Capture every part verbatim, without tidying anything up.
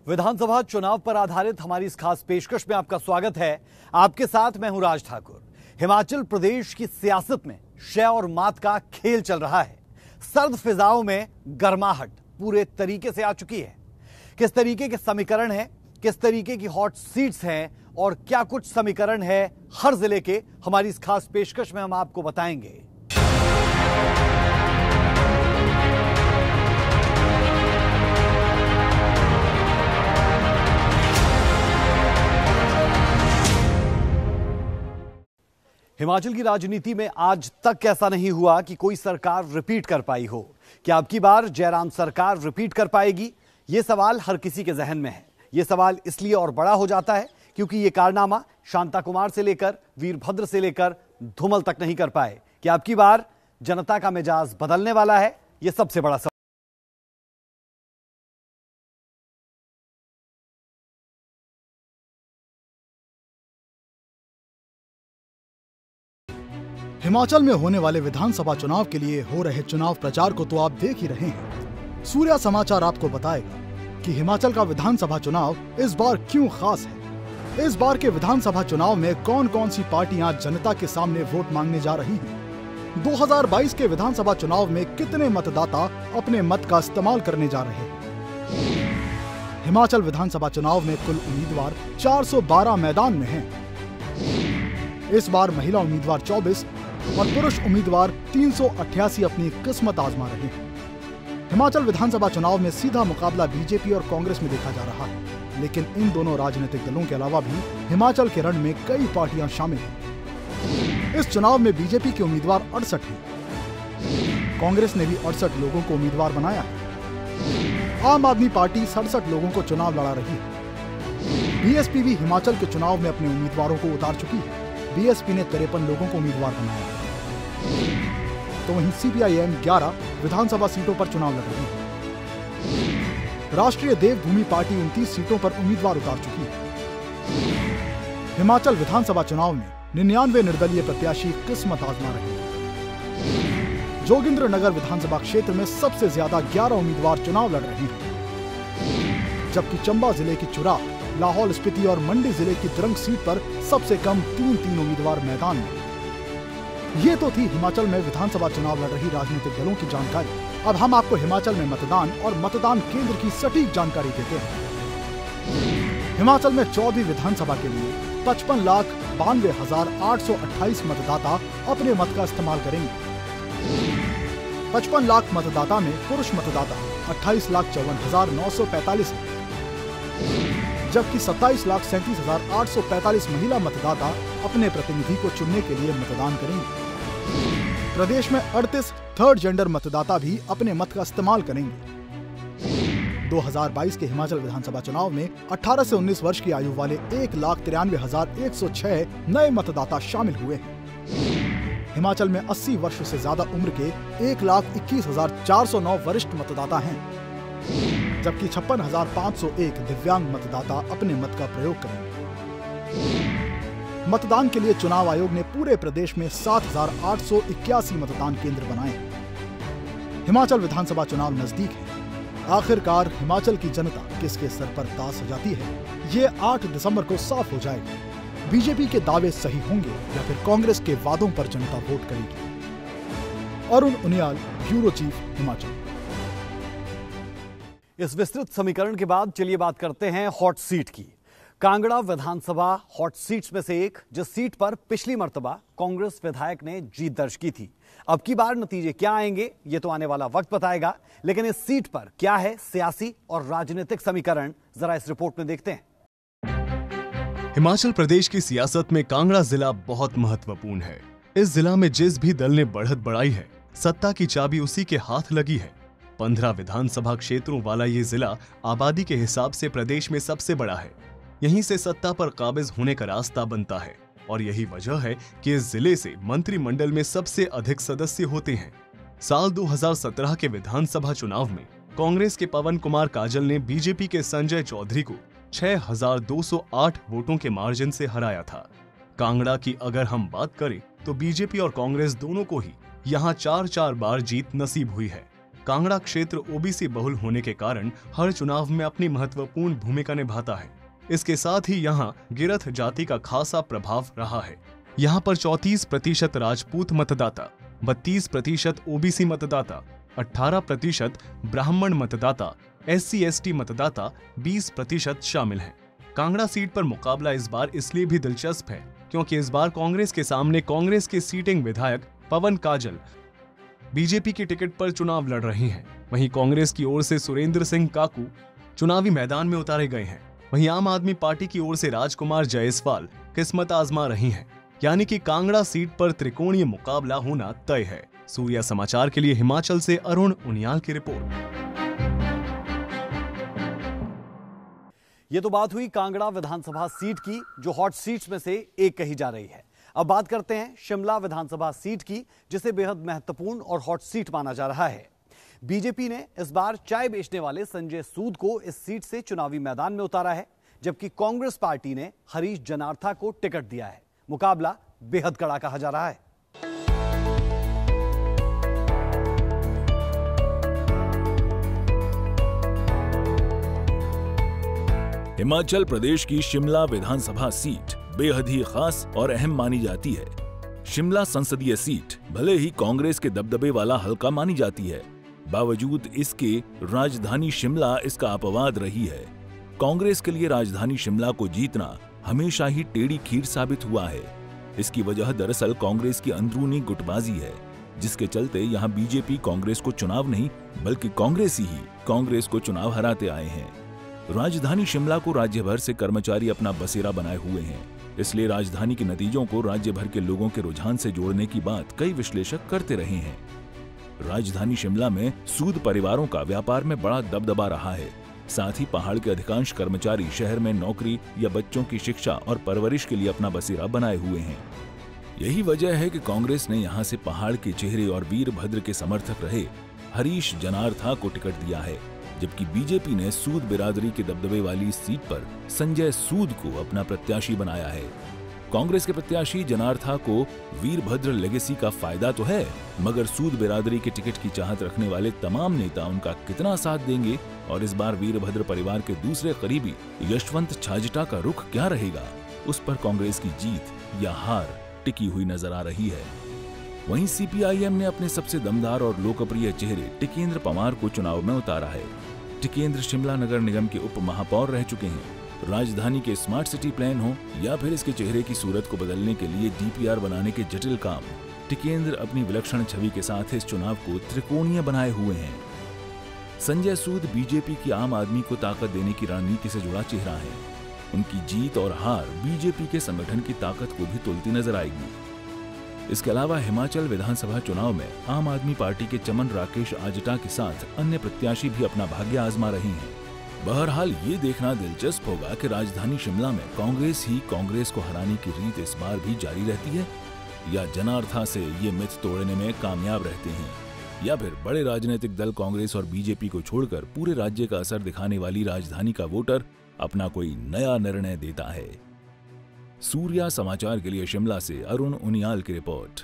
विधानसभा चुनाव पर आधारित हमारी इस खास पेशकश में आपका स्वागत है। आपके साथ मैं हूं राज ठाकुर। हिमाचल प्रदेश की सियासत में शय और मात का खेल चल रहा है। सर्द फिजाओं में गर्माहट पूरे तरीके से आ चुकी है। किस तरीके के समीकरण हैं, किस तरीके की हॉट सीट्स हैं और क्या कुछ समीकरण है हर जिले के, हमारी इस खास पेशकश में हम आपको बताएंगे। हिमाचल की राजनीति में आज तक ऐसा नहीं हुआ कि कोई सरकार रिपीट कर पाई हो। क्या अब की बार जयराम सरकार रिपीट कर पाएगी? यह सवाल हर किसी के जहन में है। यह सवाल इसलिए और बड़ा हो जाता है क्योंकि यह कारनामा शांता कुमार से लेकर वीरभद्र से लेकर धूमल तक नहीं कर पाए। क्या अब की बार जनता का मिजाज बदलने वाला है? यह सबसे बड़ा सवाल। हिमाचल में होने वाले विधानसभा चुनाव के लिए हो रहे चुनाव प्रचार को तो आप देख ही रहे हैं। सूर्या समाचार आपको बताएगा कि हिमाचल का विधानसभा चुनाव इस बार क्यों खास है। इस बार के विधानसभा चुनाव में कौन कौन सी पार्टियां जनता के सामने वोट मांगने जा रही हैं। दो हज़ार बाईस के विधानसभा चुनाव में कितने मतदाता अपने मत का इस्तेमाल करने जा रहे हैं। हिमाचल विधानसभा चुनाव में कुल उम्मीदवार चार सौ बारह मैदान में हैं। इस बार महिला उम्मीदवार चौबीस और पुरुष उम्मीदवार तीन सौ अट्ठासी अपनी किस्मत आजमा रहे हैं। हिमाचल विधानसभा चुनाव में सीधा मुकाबला बीजेपी और कांग्रेस में देखा जा रहा है, लेकिन इन दोनों राजनीतिक दलों के अलावा भी हिमाचल के रण में कई पार्टियां शामिल हैं। इस चुनाव में बीजेपी के उम्मीदवार अड़सठ हैं। कांग्रेस ने भी अड़सठ लोगों को उम्मीदवार बनाया है। आम आदमी पार्टी सड़सठ लोगों को चुनाव लड़ा रही है। बीएसपी भी हिमाचल के चुनाव में अपने उम्मीदवारों को उतार चुकी है। बीएसपी ने तिरपन लोगों को उम्मीदवार बनाया, तो वहीं सीपीआईएम ग्यारह विधानसभा सीटों पर चुनाव लड़ रही है। राष्ट्रीय देवभूमि पार्टी उनतीस सीटों पर उम्मीदवार उतार चुकी है। हिमाचल विधानसभा चुनाव में निन्यानवे निर्दलीय प्रत्याशी किस्मत आजमा रहे हैं। जोगिंद्रनगर विधानसभा क्षेत्र में सबसे ज्यादा ग्यारह उम्मीदवार चुनाव लड़ रहे हैं, जबकि चंबा जिले की चुरा, लाहौल स्पीति और मंडी जिले की द्रंग सीट पर सबसे कम तीन तीन उम्मीदवार मैदान में। ये तो थी हिमाचल में विधानसभा चुनाव लड़ रही राजनीतिक दलों की जानकारी। अब हम आपको हिमाचल में मतदान और मतदान केंद्र की सटीक जानकारी देते हैं। हिमाचल में चौदहवीं विधानसभा के लिए पचपन लाख बानवे हजार आठ सौ अट्ठाईस मतदाता अपने मत का इस्तेमाल करेंगे। पचपन लाख मतदाता में पुरुष मतदाता अट्ठाईस लाख चौवन हजार नौ सौ पैतालीस है, जबकि सत्ताईस लाख सैंतीस हजार आठ सौ पैतालीस महिला मतदाता अपने प्रतिनिधि को चुनने के लिए मतदान करेंगे। प्रदेश में अड़तीस थर्ड जेंडर मतदाता भी अपने मत का इस्तेमाल करेंगे। दो हज़ार बाईस के हिमाचल विधानसभा चुनाव में अठारह से उन्नीस वर्ष की आयु वाले एक लाख तिरानवे हजार एक सौ छह नए मतदाता शामिल हुए हैं। हिमाचल में अस्सी वर्ष से ज्यादा उम्र के एक लाख इक्कीस हजार चार सौ नौ वरिष्ठ मतदाता हैं, जबकि छप्पन हजार पाँच सौ एक दिव्यांग मतदाता अपने मत का प्रयोग करेंगे। मतदान के लिए चुनाव आयोग ने पूरे प्रदेश में सात हजार आठ सौ इक्यासी मतदान केंद्र बनाए हैं। हिमाचल विधानसभा चुनाव नजदीक है। आखिरकार हिमाचल की जनता किसके सर पर ताज सजाती है, ये आठ दिसंबर को साफ हो जाएगा। बीजेपी के दावे सही होंगे या फिर कांग्रेस के वादों पर जनता वोट करेगी। Arun Uniyal, bureau chief, Himachal. इस विस्तृत समीकरण के बाद चलिए बात करते हैं हॉट सीट की। कांगड़ा विधानसभा हॉट सीट्स में से एक, जिस सीट पर पिछली मर्तबा कांग्रेस विधायक ने जीत दर्ज की थी। अब की बार नतीजे क्या आएंगे ये तो आने वाला वक्त बताएगा, लेकिन इस सीट पर क्या है सियासी और राजनीतिक समीकरण, जरा इस रिपोर्ट में देखते हैं। हिमाचल प्रदेश की सियासत में कांगड़ा जिला बहुत महत्वपूर्ण है। इस जिला में जिस भी दल ने बढ़त बढ़ाई है, सत्ता की चाबी उसी के हाथ लगी है। पंद्रह विधानसभा क्षेत्रों वाला ये जिला आबादी के हिसाब से प्रदेश में सबसे बड़ा है। यहीं से सत्ता पर काबिज होने का रास्ता बनता है और यही वजह है कि इस जिले से मंत्रिमंडल में सबसे अधिक सदस्य होते हैं। साल दो हज़ार सत्रह के विधानसभा चुनाव में कांग्रेस के पवन कुमार काजल ने बीजेपी के संजय चौधरी को छह हज़ार दो सौ आठ वोटों के मार्जिन से हराया था। कांगड़ा की अगर हम बात करें तो बीजेपी और कांग्रेस दोनों को ही यहाँ चार चार बार जीत नसीब हुई है। कांगड़ा क्षेत्र ओबीसी बहुल होने के कारण हर चुनाव में अपनी महत्वपूर्ण भूमिका निभाता है। इसके साथ ही यहाँ गिरथ जाति का खासा प्रभाव रहा है। यहाँ पर चौंतीस प्रतिशत राजपूत मतदाता, बत्तीस प्रतिशत ओबीसी मतदाता, अठारह प्रतिशत ब्राह्मण मतदाता, एससी एसटी मतदाता बीस प्रतिशत शामिल हैं। कांगड़ा सीट पर मुकाबला इस बार इसलिए भी दिलचस्प है क्योंकि इस बार कांग्रेस के सामने कांग्रेस के सीटिंग विधायक पवन काजल बीजेपी की टिकट पर चुनाव लड़ रही हैं। वहीं कांग्रेस की ओर से सुरेंद्र सिंह काकू चुनावी मैदान में उतारे गए हैं। वहीं आम आदमी पार्टी की ओर से राजकुमार जायसवाल किस्मत आजमा रही हैं। यानी कि कांगड़ा सीट पर त्रिकोणीय मुकाबला होना तय है। सूर्या समाचार के लिए हिमाचल से अरुण उनियाल की रिपोर्ट। ये तो बात हुई कांगड़ा विधानसभा सीट की, जो हॉट सीट्स में से एक कही जा रही है। अब बात करते हैं शिमला विधानसभा सीट की, जिसे बेहद महत्वपूर्ण और हॉट सीट माना जा रहा है। बीजेपी ने इस बार चाय बेचने वाले संजय सूद को इस सीट से चुनावी मैदान में उतारा है, जबकि कांग्रेस पार्टी ने हरीश जनार्था को टिकट दिया है। मुकाबला बेहद कड़ा कहा जा रहा है। हिमाचल प्रदेश की शिमला विधानसभा सीट बेहद ही खास और अहम मानी जाती है। शिमला संसदीय सीट भले ही कांग्रेस के दबदबे वाला हलका मानी जाती है, बावजूद इसके राजधानी शिमला इसका अपवाद रही है। कांग्रेस के लिए राजधानी शिमला को जीतना हमेशा ही टेढ़ी खीर साबित हुआ है। इसकी वजह दरअसल कांग्रेस की अंदरूनी गुटबाजी है, जिसके चलते यहाँ बीजेपी कांग्रेस को चुनाव नहीं बल्कि कांग्रेसी ही कांग्रेस को चुनाव हराते आए हैं। राजधानी शिमला को राज्य भर से कर्मचारी अपना बसेरा बनाए हुए हैं, इसलिए राजधानी के नतीजों को राज्य भर के लोगों के रुझान से जोड़ने की बात कई विश्लेषक करते रहे हैं। राजधानी शिमला में सूद परिवारों का व्यापार में बड़ा दबदबा रहा है। साथ ही पहाड़ के अधिकांश कर्मचारी शहर में नौकरी या बच्चों की शिक्षा और परवरिश के लिए अपना बसेरा बनाए हुए हैं। यही वजह है कि कांग्रेस ने यहां से पहाड़ के चेहरे और वीरभद्र के समर्थक रहे हरीश जनार्था को टिकट दिया है, जबकि बीजेपी ने सूद बिरादरी के दबदबे वाली सीट पर संजय सूद को अपना प्रत्याशी बनाया है। कांग्रेस के प्रत्याशी जनार्था को वीरभद्र लेगेसी का फायदा तो है, मगर सूद बिरादरी के टिकट की चाहत रखने वाले तमाम नेता उनका कितना साथ देंगे और इस बार वीरभद्र परिवार के दूसरे करीबी यशवंत छाजटा का रुख क्या रहेगा, उस पर कांग्रेस की जीत या हार टिकी हुई नजर आ रही है। वहीं सीपीआईएम ने अपने सबसे दमदार और लोकप्रिय चेहरे टिकेंद्र पंवार को चुनाव में उतारा है। टिकेंद्र शिमला नगर निगम के उप महापौर रह चुके हैं। राजधानी के स्मार्ट सिटी प्लान हो या फिर इसके चेहरे की सूरत को बदलने के लिए डीपीआर बनाने के जटिल काम, टिकेंद्र अपनी विलक्षण छवि के साथ इस चुनाव को त्रिकोणीय बनाए हुए हैं। संजय सूद बीजेपी की आम आदमी को ताकत देने की रणनीति से जुड़ा चेहरा है। उनकी जीत और हार बीजेपी के संगठन की ताकत को भी तुलती नजर आएगी। इसके अलावा हिमाचल विधानसभा चुनाव में आम आदमी पार्टी के चमन राकेश आजटा के साथ अन्य प्रत्याशी भी अपना भाग्य आजमा रहे हैं। बहरहाल ये देखना दिलचस्प होगा कि राजधानी शिमला में कांग्रेस ही कांग्रेस को हराने की रीत इस बार भी जारी रहती है या जनार्था से ये मिथ तोड़ने में कामयाब रहते हैं, या फिर बड़े राजनीतिक दल कांग्रेस और बीजेपी को छोड़कर पूरे राज्य का असर दिखाने वाली राजधानी का वोटर अपना कोई नया निर्णय देता है। सूर्या समाचार के लिए शिमला से अरुण उनियाल की रिपोर्ट।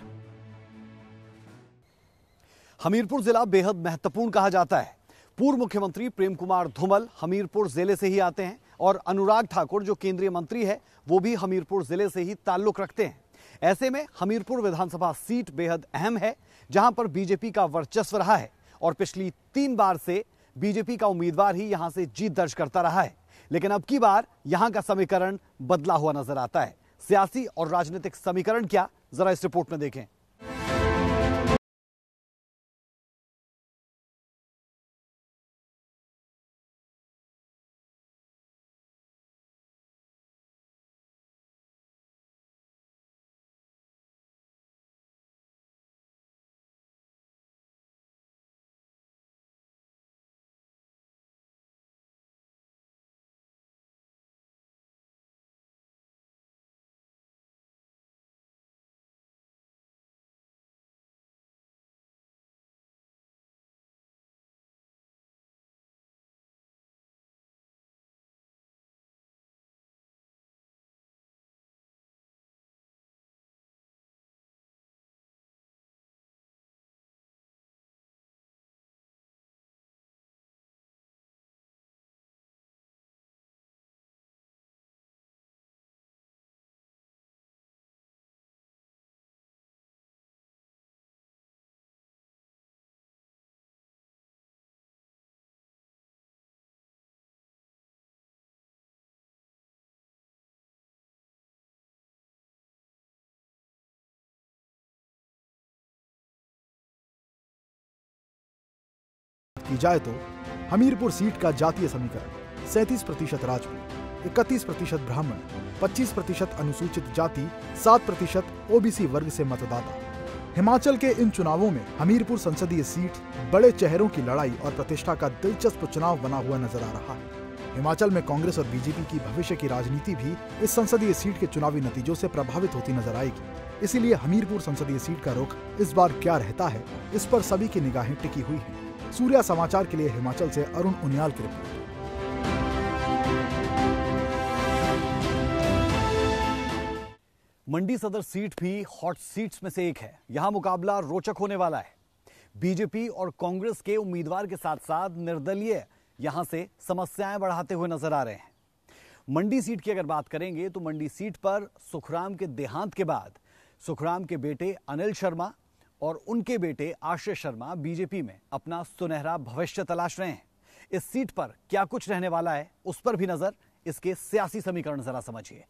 हमीरपुर जिला बेहद महत्वपूर्ण कहा जाता है। पूर्व मुख्यमंत्री प्रेम कुमार धूमल हमीरपुर जिले से ही आते हैं और अनुराग ठाकुर जो केंद्रीय मंत्री है वो भी हमीरपुर जिले से ही ताल्लुक रखते हैं। ऐसे में हमीरपुर विधानसभा सीट बेहद अहम है, जहां पर बीजेपी का वर्चस्व रहा है और पिछली तीन बार से बीजेपी का उम्मीदवार ही यहां से जीत दर्ज करता रहा है। लेकिन अब की बार यहां का समीकरण बदला हुआ नजर आता है। सियासी और राजनीतिक समीकरण क्या, जरा इस रिपोर्ट में देखें। की जाए तो हमीरपुर सीट का जातीय समीकरण सैंतीस प्रतिशत राजपूत, इकतीस प्रतिशत ब्राह्मण, पच्चीस प्रतिशत अनुसूचित जाति, सात प्रतिशत ओबीसी वर्ग से मतदाता। हिमाचल के इन चुनावों में हमीरपुर संसदीय सीट बड़े चेहरों की लड़ाई और प्रतिष्ठा का दिलचस्प चुनाव बना हुआ नजर आ रहा है। हिमाचल में कांग्रेस और बीजेपी की भविष्य की राजनीति भी इस संसदीय सीट के चुनावी नतीजों से प्रभावित होती नजर आएगी। इसीलिए हमीरपुर संसदीय सीट का रुख इस बार क्या रहता है, इस पर सभी की निगाहें टिकी हुई हैं। सूर्या समाचार के लिए हिमाचल से अरुण उनियाल की रिपोर्ट। मंडी सदर सीट भी हॉट सीट्स में से एक है। यहां मुकाबला रोचक होने वाला है। बीजेपी और कांग्रेस के उम्मीदवार के साथ साथ निर्दलीय यहां से समस्याएं बढ़ाते हुए नजर आ रहे हैं। मंडी सीट की अगर बात करेंगे तो मंडी सीट पर सुखराम के देहांत के बाद सुखराम के बेटे अनिल शर्मा और उनके बेटे आश्रय शर्मा बीजेपी में अपना सुनहरा भविष्य तलाश रहे हैं। इस सीट पर क्या कुछ रहने वाला है, उस पर भी नजर। इसके सियासी समीकरण जरा समझिए।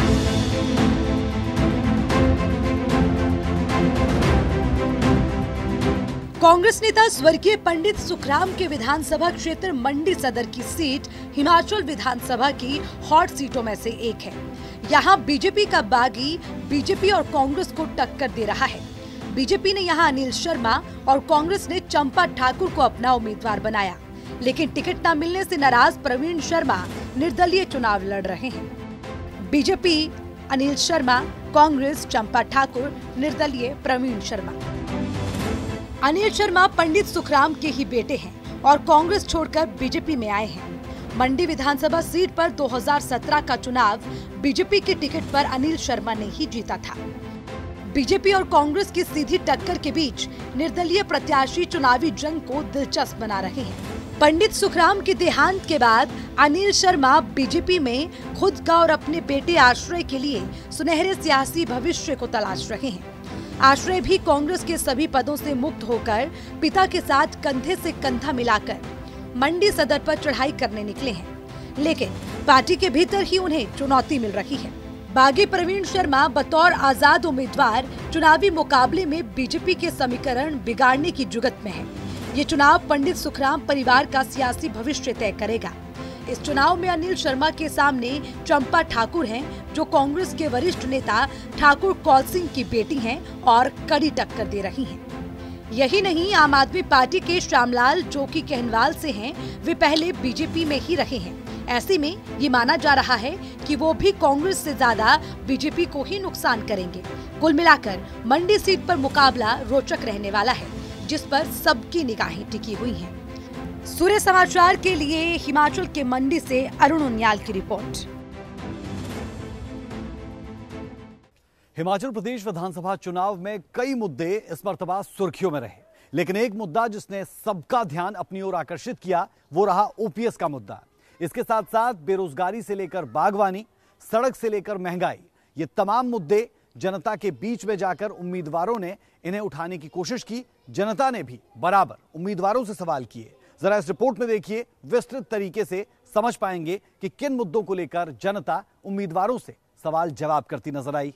कांग्रेस नेता स्वर्गीय पंडित सुखराम के विधानसभा क्षेत्र मंडी सदर की सीट हिमाचल विधानसभा की हॉट सीटों में से एक है। यहां बीजेपी का बागी बीजेपी और कांग्रेस को टक्कर दे रहा है। बीजेपी ने यहां अनिल शर्मा और कांग्रेस ने चंपा ठाकुर को अपना उम्मीदवार बनाया, लेकिन टिकट न मिलने से नाराज प्रवीण शर्मा निर्दलीय चुनाव लड़ रहे हैं। बीजेपी अनिल शर्मा, कांग्रेस चंपा ठाकुर, निर्दलीय प्रवीण शर्मा। अनिल शर्मा पंडित सुखराम के ही बेटे हैं और कांग्रेस छोड़कर बीजेपी में आए हैं। मंडी विधानसभा सीट पर दो हज़ार सत्रह का चुनाव बीजेपी के टिकट पर अनिल शर्मा ने ही जीता था। बीजेपी और कांग्रेस की सीधी टक्कर के बीच निर्दलीय प्रत्याशी चुनावी जंग को दिलचस्प बना रहे हैं। पंडित सुखराम के देहांत के बाद अनिल शर्मा बीजेपी में खुद का और अपने बेटे आश्रय के लिए सुनहरे सियासी भविष्य को तलाश रहे हैं। आश्रय भी कांग्रेस के सभी पदों से मुक्त होकर पिता के साथ कंधे से कंधा मिलाकर मंडी सदर पर चढ़ाई करने निकले हैं, लेकिन पार्टी के भीतर ही उन्हें चुनौती मिल रही है। बागी प्रवीण शर्मा बतौर आजाद उम्मीदवार चुनावी मुकाबले में बीजेपी के समीकरण बिगाड़ने की जुगत में है। ये चुनाव पंडित सुखराम परिवार का सियासी भविष्य तय करेगा। इस चुनाव में अनिल शर्मा के सामने चंपा ठाकुर हैं, जो कांग्रेस के वरिष्ठ नेता ठाकुर कौल सिंह की बेटी हैं और कड़ी टक्कर दे रही हैं। यही नहीं, आम आदमी पार्टी के श्यामलाल, जो कि कहनवाल से हैं, वे पहले बीजेपी में ही रहे हैं। ऐसे में ये माना जा रहा है कि वो भी कांग्रेस से ज्यादा बीजेपी को ही नुकसान करेंगे। कुल मिलाकर मंडी सीट पर मुकाबला रोचक रहने वाला है, जिस पर सबकी निगाहें टिकी हुई हैं। सूर्य समाचार के लिए हिमाचल के मंडी से अरुण उनियाल की रिपोर्ट। हिमाचल प्रदेश विधानसभा चुनाव में कई मुद्दे इस मर्तबा सुर्खियों में रहे, लेकिन एक मुद्दा जिसने सबका ध्यान अपनी ओर आकर्षित किया वो रहा ओपीएस का मुद्दा। इसके साथ साथ बेरोजगारी से लेकर बागवानी, सड़क से लेकर महंगाई, ये तमाम मुद्दे जनता के बीच में जाकर उम्मीदवारों ने इन्हें उठाने की कोशिश की। जनता ने भी बराबर उम्मीदवारों से सवाल किए। जरा इस रिपोर्ट में देखिए, विस्तृत तरीके से समझ पाएंगे कि किन मुद्दों को लेकर जनता उम्मीदवारों से सवाल जवाब करती नजर आई।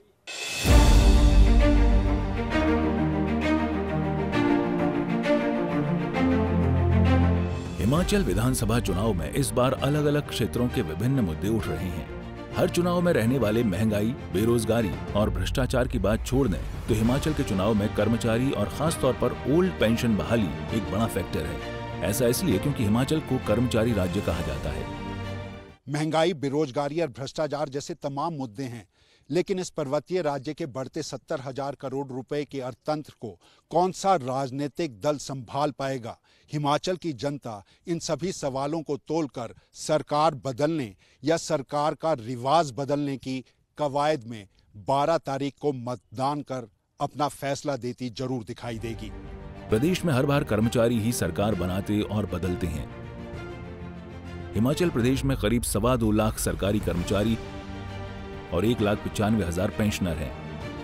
हिमाचल विधानसभा चुनाव में इस बार अलग अलग क्षेत्रों के विभिन्न मुद्दे उठ रहे हैं। हर चुनाव में रहने वाले महंगाई, बेरोजगारी और भ्रष्टाचार की बात छोड़ दें तो हिमाचल के चुनाव में कर्मचारी और खास तौर पर ओल्ड पेंशन बहाली एक बड़ा फैक्टर है। ऐसा इसलिए क्योंकि हिमाचल को कर्मचारी राज्य कहा जाता है। महंगाई, बेरोजगारी और भ्रष्टाचार जैसे तमाम मुद्दे हैं, लेकिन इस पर्वतीय राज्य के बढ़ते सत्तर हजार करोड़ रुपए के अर्थतंत्र को कौन सा राजनीतिक दल संभाल पाएगा? हिमाचल की जनता इन सभी सवालों को तोलकर सरकार बदलने या सरकार का रिवाज बदलने की कवायद में बारह तारीख को मतदान कर अपना फैसला देती जरूर दिखाई देगी। प्रदेश में हर बार कर्मचारी ही सरकार बनाते और बदलते हैं। हिमाचल प्रदेश में करीब सवा दो लाख सरकारी कर्मचारी और एक लाख पचानवे हजार पेंशनर हैं।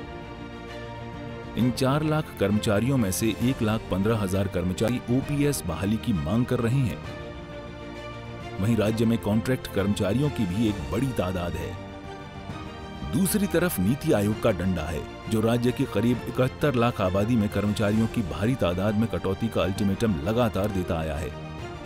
इन चार लाख कर्मचारियों में से एक लाख पंद्रह हजार कर्मचारी ओपीएस बहाली की मांग कर रहे हैं। वहीं राज्य में कॉन्ट्रैक्ट कर्मचारियों की भी एक बड़ी तादाद है। दूसरी तरफ नीति आयोग का डंडा है, जो राज्य की करीब इकहत्तर लाख आबादी में कर्मचारियों की भारी तादाद में कटौती का अल्टीमेटम लगातार देता आया है।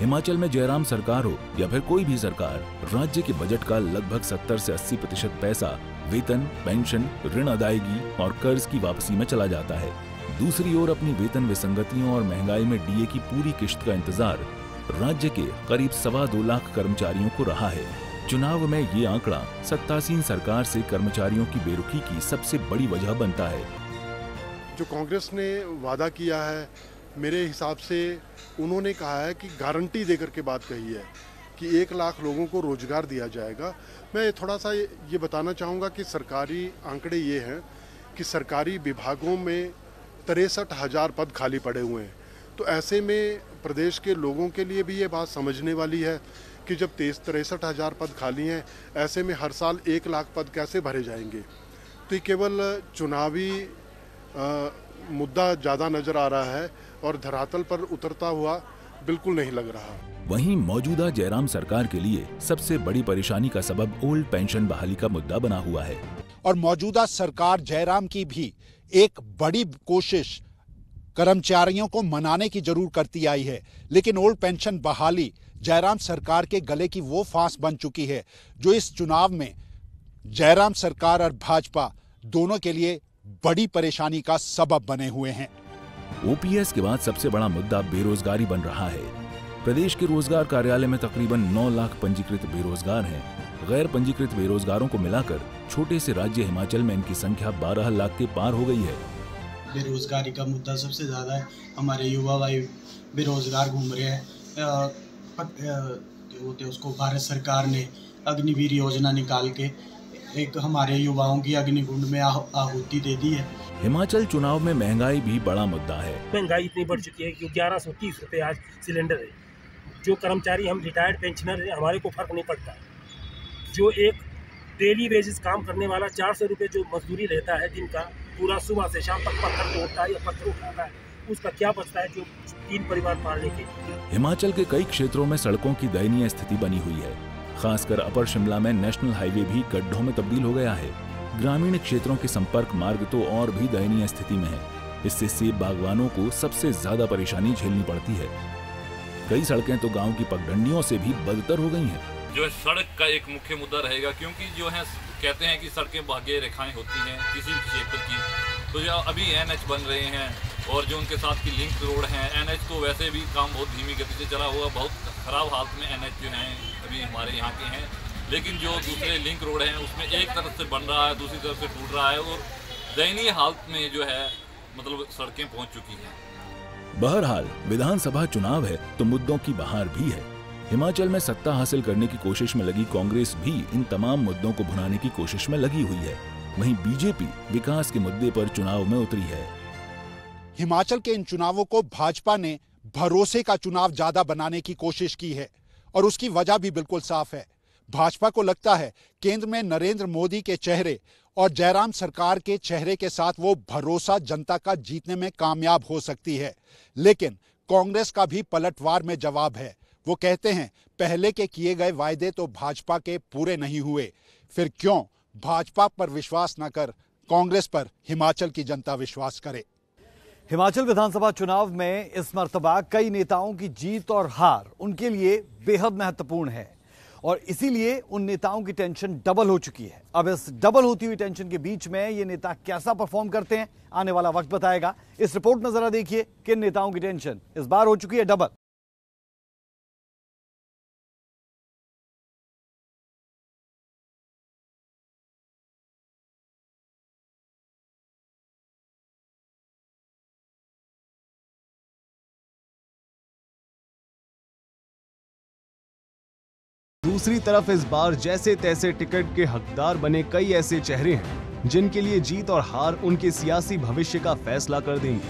हिमाचल में जयराम सरकार हो या फिर कोई भी सरकार, राज्य के बजट का लगभग सत्तर से अस्सी प्रतिशत पैसा वेतन, पेंशन, ऋण अदायगी और कर्ज की वापसी में चला जाता है। दूसरी ओर अपनी वेतन विसंगतियों और महंगाई में डीए की पूरी किश्त का इंतजार राज्य के करीब सवा दो लाख कर्मचारियों को रहा है। चुनाव में ये आंकड़ा सत्तासीन सरकार से कर्मचारियों की बेरुखी की सबसे बड़ी वजह बनता है। जो कांग्रेस ने वादा किया है, मेरे हिसाब से उन्होंने कहा है कि गारंटी देकर के बात कही है कि एक लाख लोगों को रोजगार दिया जाएगा। मैं थोड़ा सा ये बताना चाहूँगा कि सरकारी आंकड़े ये हैं कि सरकारी विभागों में तिरसठ हजार पद खाली पड़े हुए हैं। तो ऐसे में प्रदेश के लोगों के लिए भी ये बात समझने वाली है कि जब तेईस तिरसठ हजार पद खाली हैं, ऐसे में हर साल एक लाख पद कैसे भरे जाएंगे। तो ये केवल चुनावी आ, मुद्दा ज़्यादा नजर आ रहा है और धरातल पर उतरता हुआ बिल्कुल नहीं लग रहा। वहीं मौजूदा जयराम सरकार के लिए सबसे बड़ी परेशानी का सबब ओल्ड पेंशन बहाली का मुद्दा बना हुआ है। और मौजूदा सरकार जयराम की भी एक बड़ी कोशिश कर्मचारियों को मनाने की जरूर करती आई है, लेकिन ओल्ड पेंशन बहाली जयराम सरकार के गले की वो फांस बन चुकी है जो इस चुनाव में जयराम सरकार और भाजपा दोनों के लिए बड़ी परेशानी का सबब बने हुए हैं। ओपीएस के बाद सबसे बड़ा मुद्दा बेरोजगारी बन रहा है। प्रदेश के रोजगार कार्यालय में तकरीबन नौ लाख पंजीकृत बेरोजगार हैं। गैर पंजीकृत बेरोजगारों को मिलाकर छोटे से राज्य हिमाचल में इनकी संख्या बारह लाख के पार हो गई है। बेरोजगारी का मुद्दा सबसे ज्यादा है। हमारे युवा भाई बेरोजगार घूम रहे हैं। होते उसको भारत सरकार ने अग्निवीर योजना निकाल के एक हमारे युवाओं की अग्निकुंड में आहुति दे दी है। हिमाचल चुनाव में महंगाई भी बड़ा मुद्दा है। महंगाई इतनी बढ़ चुकी है कि ग्यारह सौ तीस रुपए आज सिलेंडर है। जो कर्मचारी हम रिटायर्ड पेंशनर है, हमारे को फर्क नहीं पड़ता। जो एक डेली बेसिस काम करने वाला चार सौ रुपये जो मजदूरी लेता है दिन का, पूरा सुबह से शाम तक पत्थर तोड़ता है या पत्थर उठाता है, उसका क्या बचता है जो तीन परिवार पालने के। हिमाचल के कई क्षेत्रों में सड़कों की दयनीय स्थिति बनी हुई है। खासकर अपर शिमला में नेशनल हाईवे भी गड्ढों में तब्दील हो गया है। ग्रामीण क्षेत्रों के संपर्क मार्ग तो और भी दयनीय स्थिति में है। इससे सेब बागवानों को सबसे ज्यादा परेशानी झेलनी पड़ती है। कई सड़कें तो गांव की पगडंडियों से भी बदतर हो गई हैं। जो सड़क का एक मुख्य मुद्दा रहेगा, क्योंकि जो है कहते हैं कि सड़कें भाग्य रेखाएं होती हैं किसी भी क्षेत्र की। तो जो अभी एनएच बन रहे हैं और जो उनके साथ की लिंक रोड हैं, एनएच तो वैसे भी काम बहुत धीमी गति से चला हुआ, बहुत खराब हालत में एनएच जो हैं अभी हमारे यहाँ के हैं। लेकिन जो दूसरे लिंक रोड हैं उसमें एक तरफ से बन रहा है, दूसरी तरफ से टूट रहा है और दयनीय हालत में जो है मतलब सड़कें पहुँच चुकी हैं। बहरहाल विधानसभा चुनाव है तो मुद्दों की बहार भी है। हिमाचल में सत्ता हासिल करने की कोशिश में लगी कांग्रेस भी इन तमाम मुद्दों को भुनाने की कोशिश में लगी हुई है। वहीं बीजेपी विकास के मुद्दे पर चुनाव में उतरी है। हिमाचल के इन चुनावों को भाजपा ने भरोसे का चुनाव ज्यादा बनाने की कोशिश की है और उसकी वजह भी बिल्कुल साफ है। भाजपा को लगता है केंद्र में नरेंद्र मोदी के चेहरे और जयराम सरकार के चेहरे के साथ वो भरोसा जनता का जीतने में कामयाब हो सकती है। लेकिन कांग्रेस का भी पलटवार में जवाब है। वो कहते हैं पहले के किए गए वायदे तो भाजपा के पूरे नहीं हुए, फिर क्यों भाजपा पर विश्वास न कर कांग्रेस पर हिमाचल की जनता विश्वास करे। हिमाचल विधानसभा चुनाव में इस मर्तबा कई नेताओं की जीत और हार उनके लिए बेहद महत्वपूर्ण है और इसीलिए उन नेताओं की टेंशन डबल हो चुकी है। अब इस डबल होती हुई टेंशन के बीच में ये नेता कैसा परफॉर्म करते हैं, आने वाला वक्त बताएगा। इस रिपोर्ट में जरा देखिए किन नेताओं की टेंशन इस बार हो चुकी है डबल। दूसरी तरफ इस बार जैसे तैसे टिकट के हकदार बने कई ऐसे चेहरे हैं जिनके लिए जीत और हार उनके सियासी भविष्य का फैसला कर देंगे।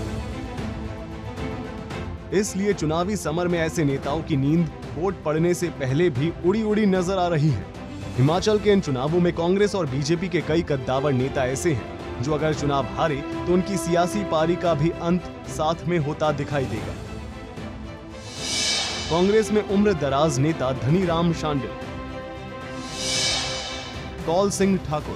इसलिए चुनावी समर में ऐसे नेताओं की नींद वोट पड़ने से पहले भी उड़ी उड़ी नजर आ रही है। हिमाचल के इन चुनावों में कांग्रेस और बीजेपी के कई कद्दावर नेता ऐसे हैं जो अगर चुनाव हारे तो उनकी सियासी पारी का भी अंत साथ में होता दिखाई देगा। कांग्रेस में उम्र दराज नेता धनीराम शांडिल, कौल सिंह ठाकुर,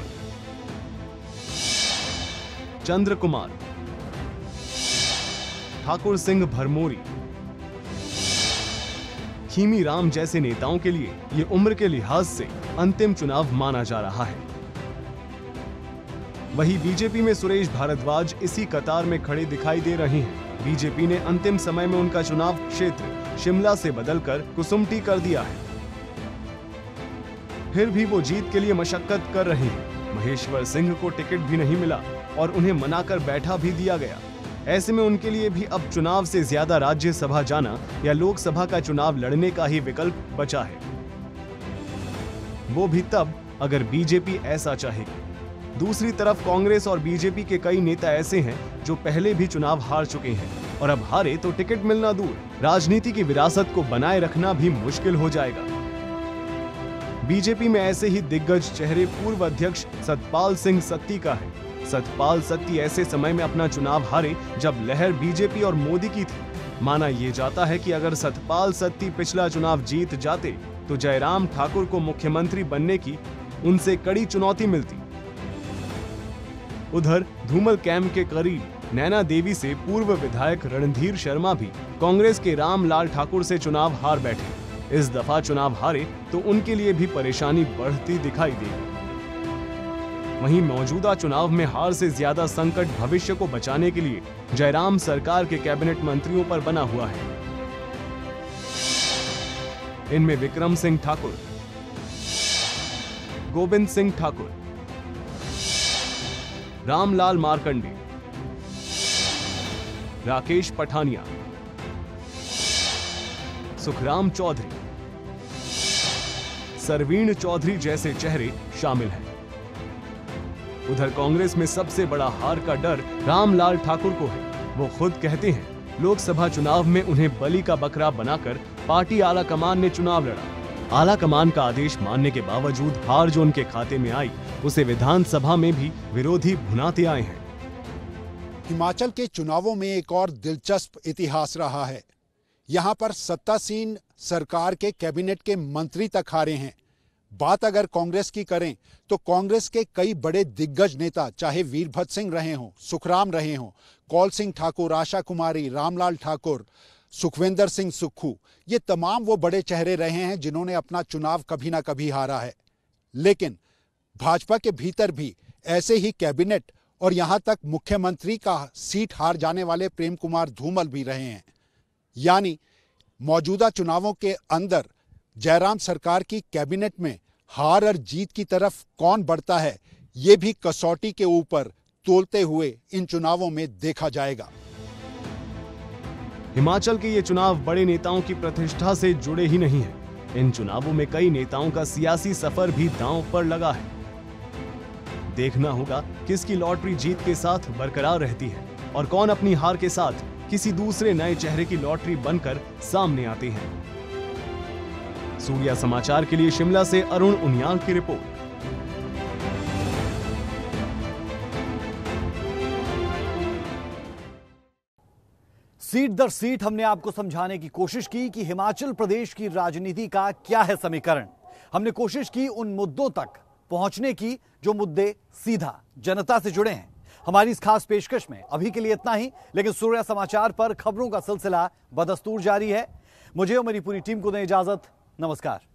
चंद्र कुमार, ठाकुर सिंह भरमोरी, खीमी राम जैसे नेताओं के लिए ये उम्र के लिहाज से अंतिम चुनाव माना जा रहा है। वहीं बीजेपी में सुरेश भारद्वाज इसी कतार में खड़े दिखाई दे रहे हैं। बीजेपी ने अंतिम समय में उनका चुनाव क्षेत्र शिमला से बदलकर कुसुम्पटी कर दिया है। फिर भी वो जीत के लिए मशक्कत कर रहे हैं। महेश्वर सिंह को टिकट भी नहीं मिला और उन्हें मनाकर बैठा भी दिया गया। ऐसे में उनके लिए भी अब चुनाव से ज्यादा राज्यसभा जाना या लोकसभा का चुनाव लड़ने का ही विकल्प बचा है, वो भी तब अगर बीजेपी ऐसा चाहेगी। दूसरी तरफ कांग्रेस और बीजेपी के कई नेता ऐसे हैं जो पहले भी चुनाव हार चुके हैं और अब हारे तो टिकट मिलना दूर, राजनीति की विरासत को बनाए रखना भी मुश्किल हो जाएगा। बीजेपी में ऐसे ही दिग्गज चेहरे पूर्व अध्यक्ष सतपाल सिंह सत्ती का है। सतपाल सत्ती ऐसे समय में अपना चुनाव हारे जब लहर बीजेपी और मोदी की थी। माना यह जाता है कि अगर सतपाल सत्ती पिछला चुनाव जीत जाते तो जयराम ठाकुर को मुख्यमंत्री बनने की उनसे कड़ी चुनौती मिलती। उधर धूमल कैंप के करीब नैना देवी से पूर्व विधायक रणधीर शर्मा भी कांग्रेस के रामलाल ठाकुर से चुनाव हार बैठे। इस दफा चुनाव हारे तो उनके लिए भी परेशानी बढ़ती दिखाई देगी। वहीं मौजूदा चुनाव में हार से ज्यादा संकट भविष्य को बचाने के लिए जयराम सरकार के कैबिनेट मंत्रियों पर बना हुआ है। इनमें विक्रम सिंह ठाकुर, गोविंद सिंह ठाकुर, रामलाल मार्कंडे, राकेश पठानिया, सुखराम चौधरी, सरवीण चौधरी जैसे चेहरे शामिल हैं। उधर कांग्रेस में सबसे बड़ा हार का डर रामलाल ठाकुर को है। वो खुद कहते हैं लोकसभा चुनाव में उन्हें बलि का बकरा बनाकर पार्टी आला कमान ने चुनाव लड़ा। आला कमान का आदेश मानने के बावजूद हार जो उनके खाते में आई उसे विधानसभा में भी विरोधी भुनाते आए हैं। हिमाचल के चुनावों में एक और दिलचस्प इतिहास रहा है। यहाँ पर सत्तासीन सरकार के कैबिनेट के मंत्री तक हारे हैं। बात अगर कांग्रेस की करें तो कांग्रेस के कई बड़े दिग्गज नेता, चाहे वीरभद्र सिंह रहे हों, सुखराम रहे हों, कौल सिंह ठाकुर, आशा कुमारी, रामलाल ठाकुर, सुखविंदर सिंह सुक्खू, ये तमाम वो बड़े चेहरे रहे हैं जिन्होंने अपना चुनाव कभी ना कभी हारा है। लेकिन भाजपा के भीतर भी ऐसे ही कैबिनेट और यहां तक मुख्यमंत्री का सीट हार जाने वाले प्रेम कुमार धूमल भी रहे हैं। यानी मौजूदा चुनावों के अंदर जयराम सरकार की कैबिनेट में हार और जीत की तरफ कौन बढ़ता है, ये भी कसौटी के ऊपर तोलते हुए इन चुनावों में देखा जाएगा। हिमाचल के ये चुनाव बड़े नेताओं की प्रतिष्ठा से जुड़े ही नहीं हैं। इन चुनावों में कई नेताओं का सियासी सफर भी दांव पर लगा है। देखना होगा किसकी लॉटरी जीत के साथ बरकरार रहती है और कौन अपनी हार के साथ किसी दूसरे नए चेहरे की लॉटरी बनकर सामने आते हैं। सूर्या समाचार के लिए शिमला से अरुण उनियाल की रिपोर्ट। सीट दर सीट हमने आपको समझाने की कोशिश की कि हिमाचल प्रदेश की राजनीति का क्या है समीकरण। हमने कोशिश की उन मुद्दों तक पहुंचने की जो मुद्दे सीधा जनता से जुड़े हैं। हमारी इस खास पेशकश में अभी के लिए इतना ही, लेकिन सूर्या समाचार पर खबरों का सिलसिला बदस्तूर जारी है। मुझे और मेरी पूरी टीम को दें इजाजत। नमस्कार।